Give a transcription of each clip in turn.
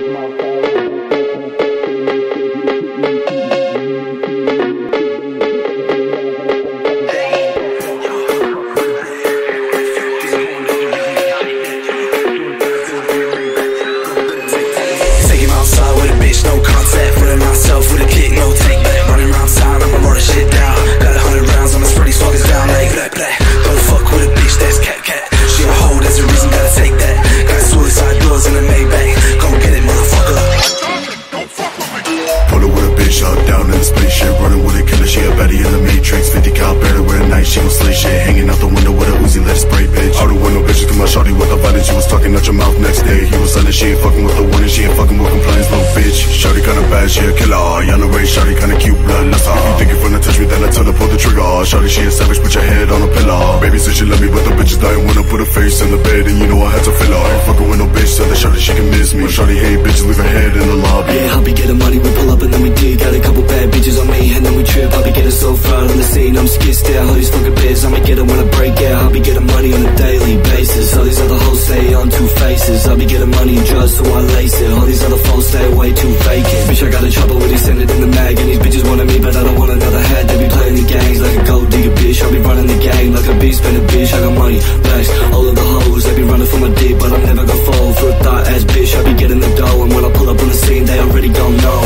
She ain't fucking with the one and she ain't fucking with compliance, little bitch. Shawty kinda bad, she a killer. Yandere, shawty kinda cute, bloodlust. If you think you're finna touch me, then I tell her pull the trigger. Shawty, she a savage, put your head on a pillar. Baby said she love me, but the bitches dying when I put her face in the bed, and you know I had to fill her. I ain't fucking with no bitch, so that shawty she can miss me. Shawty hate bitches, leave her head in the lobby. Yeah, I'll be getting money, we pull up and then we dig. Got a couple bad bitches on me, and then we trip. I'll be getting so fried on the scene, I'm skissed out. All these fucking bitches, I'ma get it when I break out. I'll be getting money on a daily basis. All these other hoes say I'm two faces. I'll be getting money and drugs, so I lace it. All these other folks stay way too vacant. Bitch, I got in trouble with extended in the mag, and these bitches wanted me, but I don't want another hat. They be playing the games like a gold digger bitch. I'll be running the game like a beast, spin a bitch. I got money, blacks, all of the hoes. They be running for my dick, but I'm never gonna fall for a thought ass bitch. I'll be getting the dough, and when I pull up on the scene, they already don't know.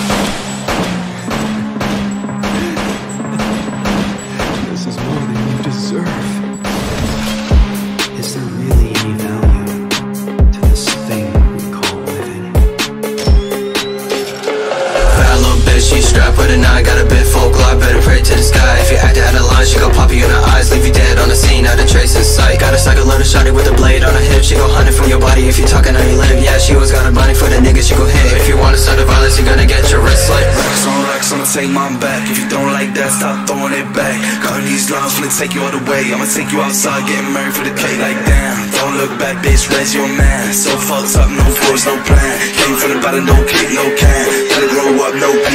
This is more than you deserve. Is there really any value to this thing we call living? Bad little bitch, she strapped with a nine. Got a bit full glock, better pray to the sky. If you act out of line, she gon' pop you in the eyes, leave you dead on the scene, out of trace in sight. Got a cycle loaded shotty with a blade on her hip. She gon' hunt it from your body if you talking how you live. Yeah, she always got a money for the niggas she gon' hit. If you wanna start the violence, you gonna get your wrist slit. Racks, I'ma take mine back. If you don't like that, stop throwing it back. Cutting these lines, finna take you all the way. I'ma take you outside, getting married for the cake. Like damn, don't look back, bitch, raise your man. So fucked up, no force, no plan. Came from the bottom, no kick, no can. Gotta grow up, no